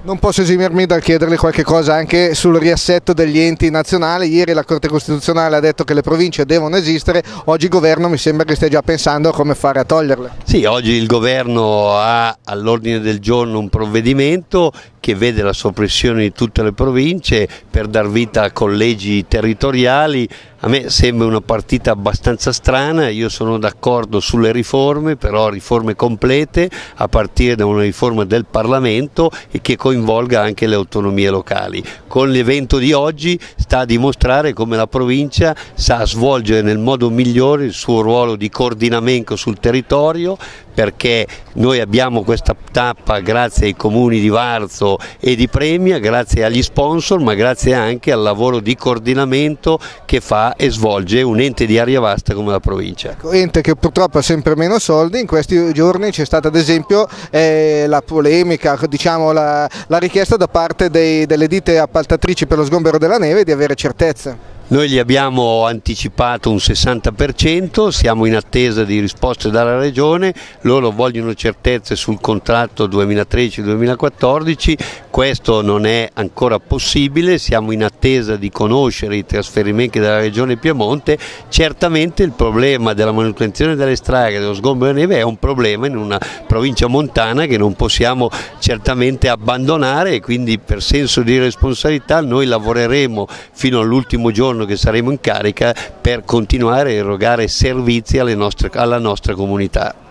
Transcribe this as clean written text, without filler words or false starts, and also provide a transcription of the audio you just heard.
Non posso esimermi dal chiederle qualche cosa anche sul riassetto degli enti nazionali. Ieri la Corte Costituzionale ha detto che le province devono esistere, oggi il governo mi sembra che stia già pensando a come fare a toglierle. Sì, oggi il governo ha all'ordine del giorno un provvedimento che vede la soppressione di tutte le province per dar vita a collegi territoriali. A me sembra una partita abbastanza strana, io sono d'accordo sulle riforme, però riforme complete a partire da una riforma del Parlamento e che coinvolga anche le autonomie locali. Con l'evento di oggi sta a dimostrare come la provincia sa svolgere nel modo migliore il suo ruolo di coordinamento sul territorio, perché noi abbiamo questa tappa grazie ai comuni di Varzo e di Premia, grazie agli sponsor, ma grazie anche al lavoro di coordinamento che fa e svolge un ente di area vasta come la provincia. Ente che purtroppo ha sempre meno soldi. In questi giorni c'è stata ad esempio la polemica, diciamo la richiesta da parte delle ditte appaltatrici per lo sgombero della neve di avere certezze. Noi gli abbiamo anticipato un 60%, siamo in attesa di risposte dalla Regione, loro vogliono certezze sul contratto 2013-2014, questo non è ancora possibile, siamo in attesa di conoscere i trasferimenti della Regione Piemonte. Certamente il problema della manutenzione delle strade e dello sgombero della neve è un problema in una provincia montana che non possiamo certamente abbandonare, e quindi per senso di responsabilità noi lavoreremo fino all'ultimo giorno che saremo in carica per continuare a erogare servizi alla nostra comunità.